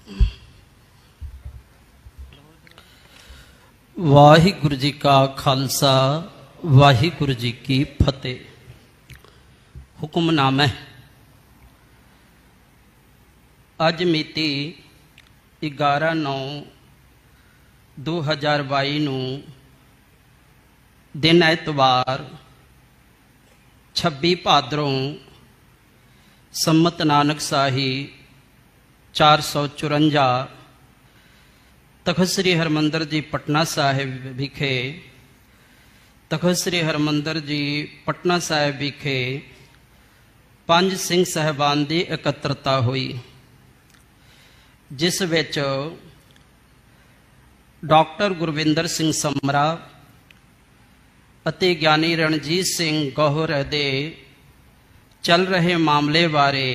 वाहिगुरु जी का खालसा वाहिगुरु जी की फतेह। हुक्मनामा अज मिति 11/9/2022 नूं दिन एतवार 26 भादरों संमत नानक शाही 454 तखत श्री हरमंदर जी पटना साहिब विखे पटना साहिब विखे पंज सिंह साहिबान की एकत्रता हुई, जिस विच डॉक्टर गुरविंदर सिंह समरा अते ज्ञानी रणजीत सिंह गौहर दे चल रहे मामले बारे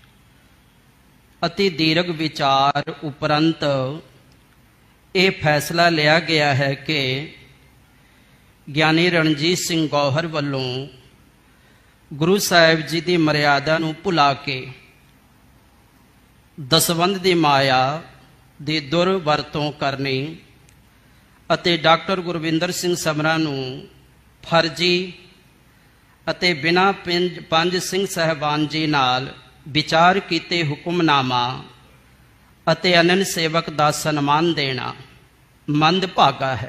अति दीर्घ विचार उपरंत ये फैसला लिया गया है कि ज्ञानी रणजीत सिंह गौहर वालों गुरु साहिब जी की मर्यादा नूं भुला के दसबंध की माया की दुरवरतों करनी अते डॉक्टर गुरविंदर सिंह समरा नूं फर्जी अते बिना पंज सिंह साहिबान जी नाल विचार कीते हुक्मनामा अते अनन सेवक का सन्मान देना मंदभागा है।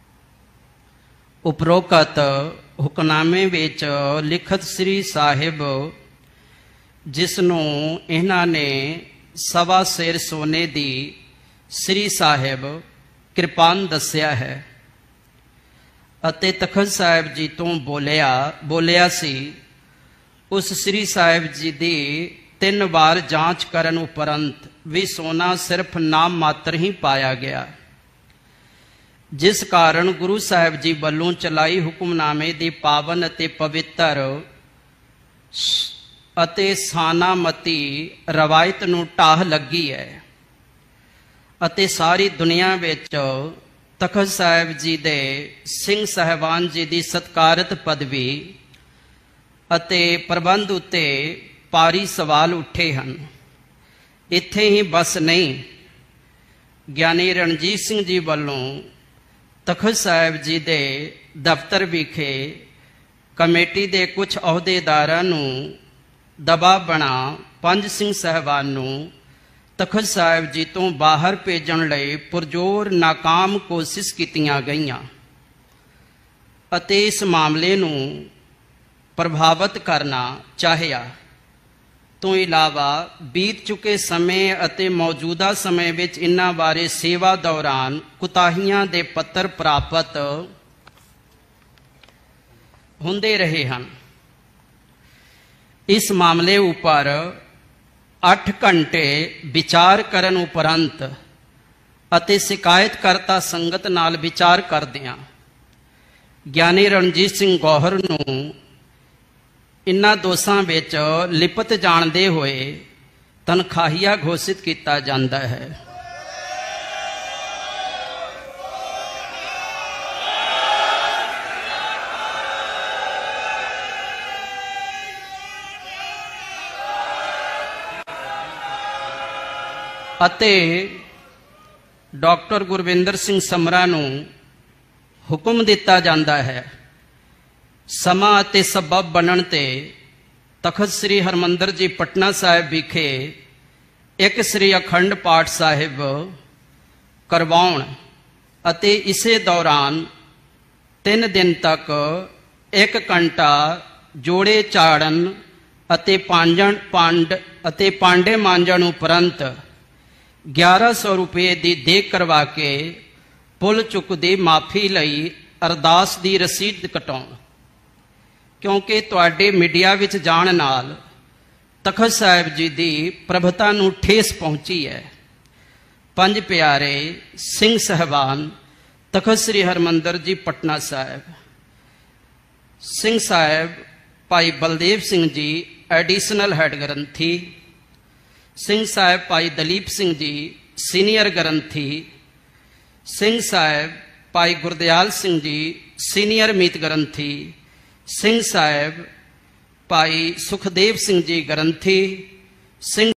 उपरोक्त हुक्मनामे विच लिखत श्री साहिब जिसनों इन्हां ने सवा सिर सोने दी श्री साहिब कृपान दस्या है अते तखत साहिब जी तो बोलिया सी उस श्री साहिब जी दी 3 बार जांच करन उपरंत भी सोना सिर्फ नाम मात्र ही पाया गया, जिस कारण गुरु साहिब जी वालों चलाई हुक्मनामे दी पावन अते पवित्र अते सानामती रवायत नूं ढाह लगी है अते सारी दुनिया विच तखत साहिब जी दे सिंह साहिबान जी दी सत्कारत पदवी अते प्रबंध उत्ते पारी सवाल उठे हैं। इत्थे ही बस नहीं, ज्ञानी रणजीत सिंह जी वालों तखत साहिब जी दे दफ्तर विखे कमेटी दे कुछ अहुदेदारां नूं दबाव बना पंज सिंह साहिबान नूं तखत साहिब जी तो बाहर भेजण लई पुरजोर नाकाम कोशिश कीतियां गईयां अते इस मामले नूं प्रभावित करना चाहिया। तो इलावा बीत चुके समय अते मौजूदा समय विच इन्हां बारे सेवा दौरान कुताहियां दे पत्र प्राप्त हुंदे रहे हैं। इस मामले उपर 8 घंटे विचार करन उपरंत अते शिकायतकर्ता संगत नाल विचार करदियां ज्ञानी रणजीत सिंह गौहर नूं इन्हां दोषां विच लिपत जानदे होए तनखाहिया घोषित किया जाता है। अते डॉक्टर गुरविंदर सिंह समरा नूं हुक्म दिता जाता है समा अते सबब बनन ते तखत श्री हरमंदर जी पटना साहिब विखे एक श्री अखंड पाठ साहिब करवाउण अते इसे दौरान 3 दिन तक 1 घंटा जोड़े चाड़न अते पांडे मांजण उपरंत 1100 रुपये की देख करवा के पुल चुक दी माफी लई अरदास की रसीद कटाउण, क्योंकि तुहाडे मीडिया विच जाण नाल तखत साहिब जी की प्रभुता नूं ठेस पहुंची है। पंज प्यारे सिंह साहिबान तखत श्री हरमंदर जी Patna Sahib Singh Sahib Bhai Baldev Singh ji additional head granthi, Singh Sahib Bhai Dalip Singh ji senior granthi, Singh Sahib Bhai Gurdial Singh ji senior मीत ग्रंथी, सिंह साहिब भाई सुखदेव सिंह जी ग्रंथी, सिंह